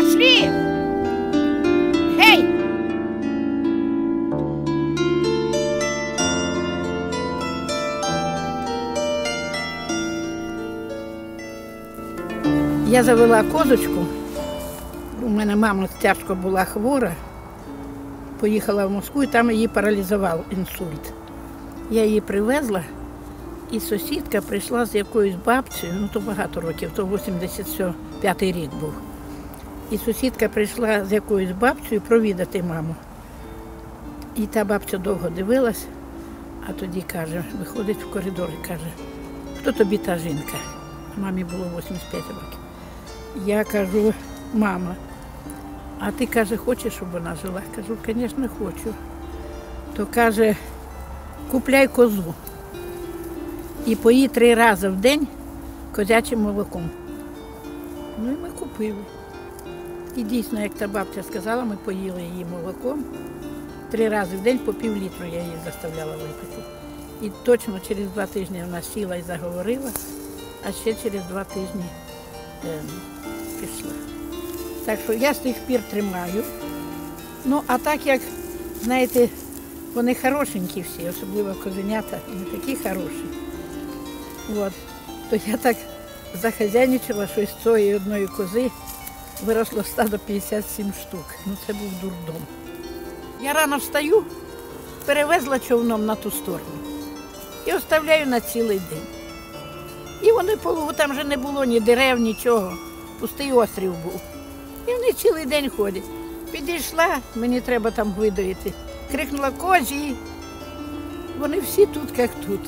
Пошли! Гей! Я завела козочку. У мене мама тяжко була хвора. Поїхала в Москву і там її паралізував інсульт. Я її привезла, і сусідка прийшла з якоюсь бабцею, ну то багато років, то 85-й рік був. І сусідка прийшла з якоюсь бабцею провідати маму. І та бабця довго дивилась, а тоді каже, виходить в коридор і каже, хто тобі та жінка? Мамі було 85 років. Я кажу, мама, а ти, каже, хочеш, щоб вона жила? Кажу, звісно, хочу. То каже, купляй козу і пої 3 рази в день козячим молоком. Ну і ми купили. І дійсно, як та бабця сказала, ми поїли її молоком. 3 рази в день по пів-літру я її заставляла випити. І точно через 2 тижні вона сіла і заговорила, а ще через 2 тижні пішла. Так що я з тих пір тримаю. Ну, а так як, знаєте, вони хорошенькі всі, особливо козенята, не такі хороші. От. То я так захазяйничала, що з цієї одної кози виросло стадо 57 штук. Ну це був дурдом. Я рано встаю, перевезла човном на ту сторону і оставляю на цілий день. І вони полову, там вже не було ні дерев, нічого, пустий острів був. І вони цілий день ходять. Підійшла, мені треба там видоїти, крикнула козі. Вони всі тут, як тут.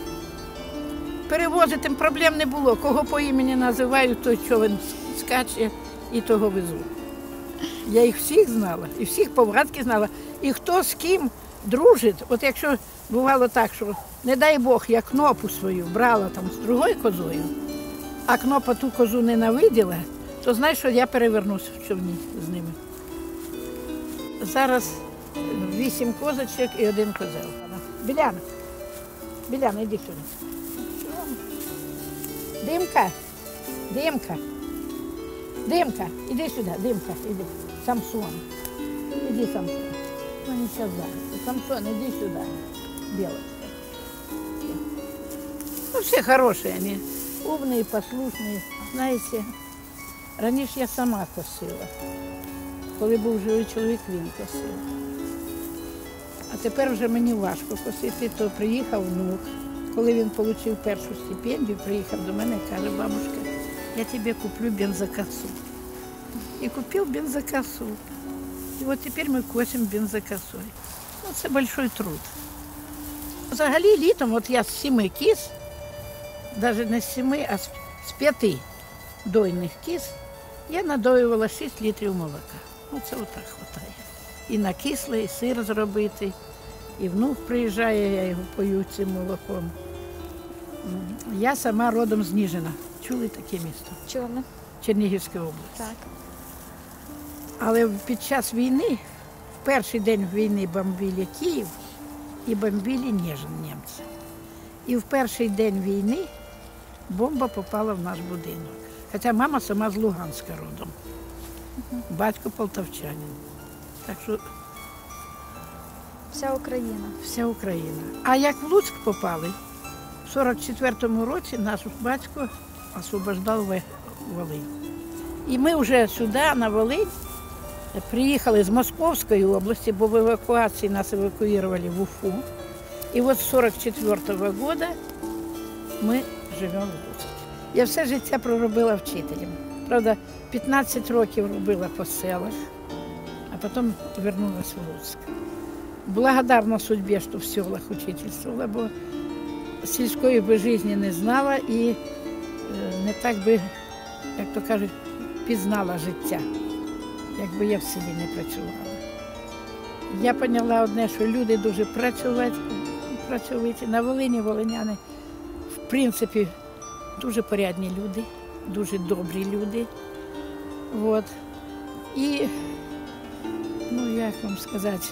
Перевозити проблем не було. Кого по імені називають, той човен скаче і того везу. Я їх всіх знала, і всіх повадки знала. І хто з ким дружить. От якщо бувало так, що, не дай Бог, я кнопу свою брала там з другою козою, а кнопа ту козу ненавиділа, то знаєш, що я перевернусь в човні з ними. Зараз 8 козочок і 1 козел. Біляна, Біляна, іди сюди. Димка, Димка, Димка, іди сюди, Димка, іди. Самсон, іди, Самсон. Ну, не сейчас зараз. Самсон, иди сюда, белочка. Ну, все хорошие они, умные, послушные. Знаете, раніше я сама косила. Коли був живий чоловік, він косив. А тепер вже мені важко косити, то приїхав внук. Коли він отримав першу стипендію, приїхав до мене і каже, бабушка, я тобі куплю бензокосу. І купив бензокосу. І от тепер ми косимо бензокосою. Ну, це великий труд. Взагалі літом, от я з 7 кіз, навіть не з 7, а з 5 дойних кіз, я надоювала 6 літрів молока. Оце отак вистачає. І на кисле, і сир зробити, і внук приїжджає, я його пою цим молоком. Я сама родом з Ніжина. Чули таке місто? Чули. Чернігівська область. Так. Але під час війни, в перший день війни бомбили Київ і бомбили Ніжин німці. І в перший день війни бомба попала в наш будинок. Хоча мама сама з Луганська родом, батько полтавчанин. Так що вся Україна. Вся Україна. А як в Луцьк попали, в 44-му році наш батько освобождав Волинь. І ми вже сюди, на Волинь, приїхали з Московської області, бо в евакуації нас евакуювали в Уфу. І от з 44-го року ми живемо в Луцьку. Я все життя проробила вчителем. Правда, 15 років робила по селах, а потім повернулася в Луцьк. Благодарна судьбі, що в селах учительствувала, бо сільської би житті не знала і не так би, як то кажуть, пізнала життя, якби я в селі не працювала. Я поняла одне, що люди дуже працьовиті. На Волині волиняни, в принципі, дуже порядні люди, дуже добрі люди. От. І, ну, як вам сказати,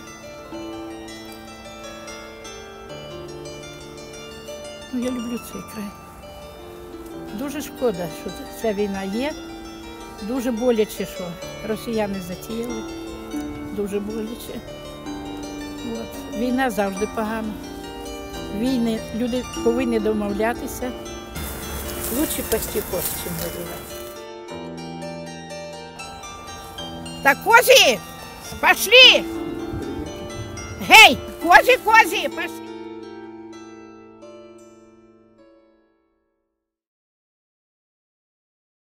ну, я люблю цей край. Дуже шкода, що ця війна є, Дуже боляче, що росіяни затіяли. Дуже боляче. От. Війна завжди погана. Війни, люди повинні домовлятися. Лучше пасти коз, чим воювати. Так, козі, пошли! Гей, козі, пошли!